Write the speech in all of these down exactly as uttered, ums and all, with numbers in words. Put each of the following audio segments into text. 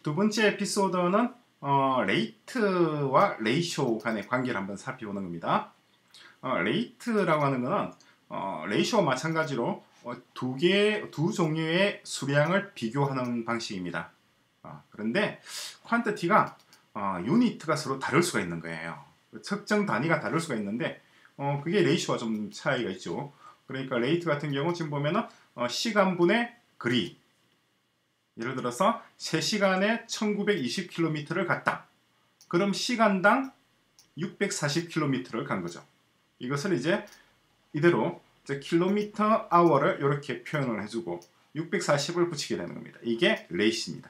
두 번째 에피소드는 어, 레이트와 레이쇼 간의 관계를 한번 살펴보는 겁니다. 어, 레이트라고 하는 것은 어, 레이쇼와 마찬가지로 어, 두 개, 두 종류의 수량을 비교하는 방식입니다. 어, 그런데 퀀티티가 어, 유니트가 서로 다를 수가 있는 거예요. 측정 단위가 다를 수가 있는데 어, 그게 레이쇼와 좀 차이가 있죠. 그러니까 레이트 같은 경우 지금 보면은 어, 시간분의 거리, 예를 들어서 세 시간에 천구백이십 킬로미터를 갔다. 그럼 시간당 육백사십 킬로미터를 간 거죠. 이것을 이제 이대로 이제 킬로미터 아워를 이렇게 표현을 해주고 육백사십을 붙이게 되는 겁니다. 이게 레이시입니다.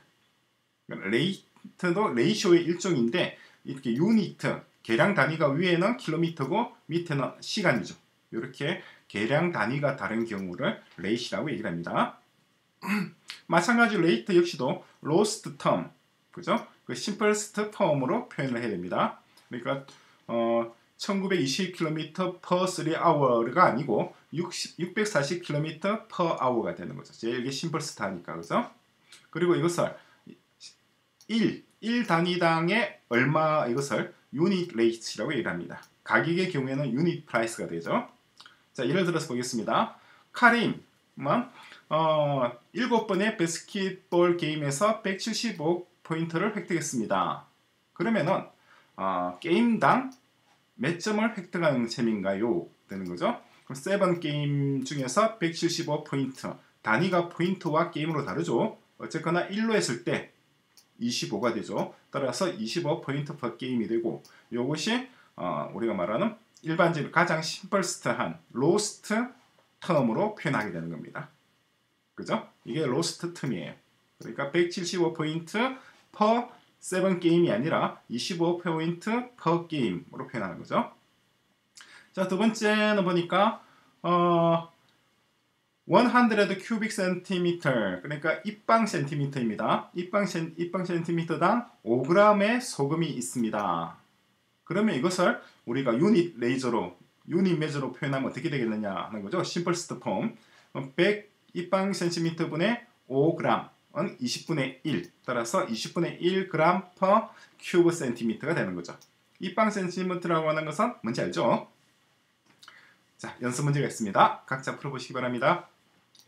레이트도 레이쇼의 일종인데 이렇게 유니트, 계량 단위가 위에는 킬로미터고 밑에는 시간이죠. 이렇게 계량 단위가 다른 경우를 레이시라고 얘기를 합니다. 마찬가지로 레이트 역시도 로스트 텀, 그죠? 그 심플스트 텀으로 표현을 해야 됩니다. 그러니까 어, 천구백이십 킬로미터 per 쓰리 hour가 아니고 육백사십 킬로미터 per hour가 되는 거죠. 제일 이게 심플스트 하니까, 그죠? 그리고 이것을 일, 일 단위당의 얼마, 이것을 유닛 레이트라고 얘기를 합니다. 가격의 경우에는 유닛 프라이스가 되죠. 자, 예를 들어서 보겠습니다. 카림은 어, 일곱 번의 바스켓볼 게임에서 백칠십오 포인트를 획득했습니다. 그러면은 어, 게임당 몇 점을 획득한 셈인가요? 되는 거죠. 그럼 세븐 게임 중에서 백칠십오 포인트, 단위가 포인트와 게임으로 다르죠. 어쨌거나 일로 했을 때 이십오가 되죠. 따라서 이십오 포인트 per 게임이 되고, 이것이 어, 우리가 말하는 일반적으로 가장 심플스트한 로스트 텀으로 표현하게 되는 겁니다. 그죠? 이게 로스트 텀이에요. 그러니까 백칠십오 포인트 per 세븐 게임이 아니라 이십오 포인트 per 게임으로 표현하는 거죠. 자, 두 번째는 보니까 어, 백 cubic centimeter, 그러니까 입방 센티미터입니다. 입방, 센, 입방 센티미터당 오 그램의 소금이 있습니다. 그러면 이것을 우리가 유닛 레이저로, 유닛 메저로 표현하면 어떻게 되겠느냐 하는 거죠. 심플스트 폼. 백 입방 센티미터 분의 오 그램은 이십분의 일, 따라서 이십분의 일 그램 per 큐브 센티미터가 되는 거죠. 입방 센티미터라고 하는 것은 뭔지 알죠? 자, 연습 문제가 있습니다. 각자 풀어보시기 바랍니다.